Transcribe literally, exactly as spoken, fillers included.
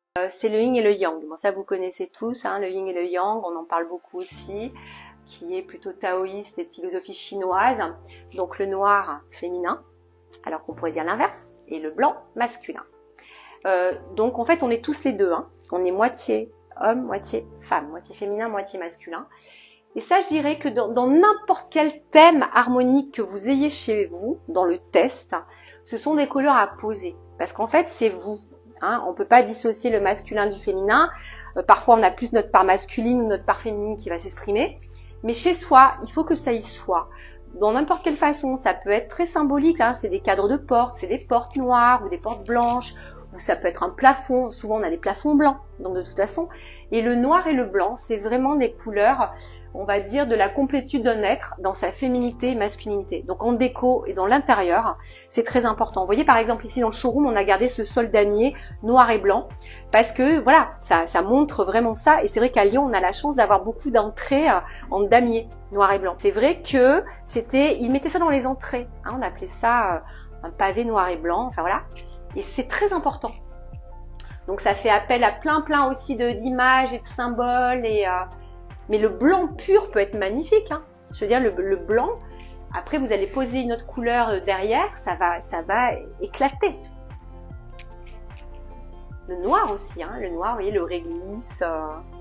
Euh, c'est le yin et le yang. Bon, ça vous connaissez tous, hein, le yin et le yang, on en parle beaucoup aussi, qui est plutôt taoïste et de philosophie chinoise. Donc le noir féminin, alors qu'on pourrait dire l'inverse, et le blanc masculin. Euh, donc en fait on est tous les deux, hein. On est moitié homme, moitié femme, moitié féminin, moitié masculin. Et ça je dirais que dans, dans n'importe quel thème harmonique que vous ayez chez vous, dans le test, ce sont des couleurs à poser. Parce qu'en fait c'est vous. Hein, on peut pas dissocier le masculin du féminin. Euh, parfois, on a plus notre part masculine ou notre part féminine qui va s'exprimer. Mais chez soi, il faut que ça y soit. Dans n'importe quelle façon, ça peut être très symbolique. Hein, c'est des cadres de portes, c'est des portes noires ou des portes blanches. Ou ça peut être un plafond. Souvent, on a des plafonds blancs. Donc, de toute façon. Et le noir et le blanc, c'est vraiment des couleurs, on va dire, de la complétude d'un être dans sa féminité et masculinité. Donc en déco et dans l'intérieur, c'est très important. Vous voyez par exemple ici dans le showroom, on a gardé ce sol damier noir et blanc parce que voilà, ça, ça montre vraiment ça. Et c'est vrai qu'à Lyon, on a la chance d'avoir beaucoup d'entrées en damier noir et blanc. C'est vrai que c'était, ils mettaient ça dans les entrées. Hein, on appelait ça un pavé noir et blanc. Enfin voilà. Et c'est très important. Donc ça fait appel à plein plein aussi de d'images et de symboles. Et, euh, mais le blanc pur peut être magnifique. Hein. Je veux dire, le, le blanc, après vous allez poser une autre couleur derrière, ça va, ça va éclater. Le noir aussi, hein. Le noir, vous voyez, le réglisse. Euh...